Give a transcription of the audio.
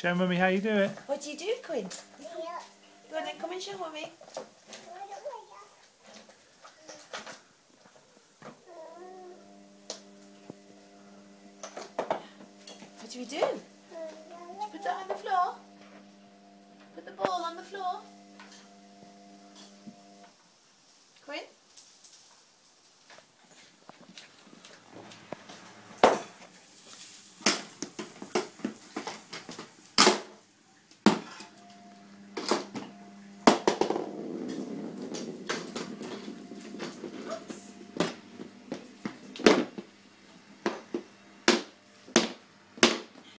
Show Mummy how you do it. What do you do, Quinn? Go on then, come and show Mummy. What do we do? Did you put that on the floor? Put the ball on the floor. Quinn?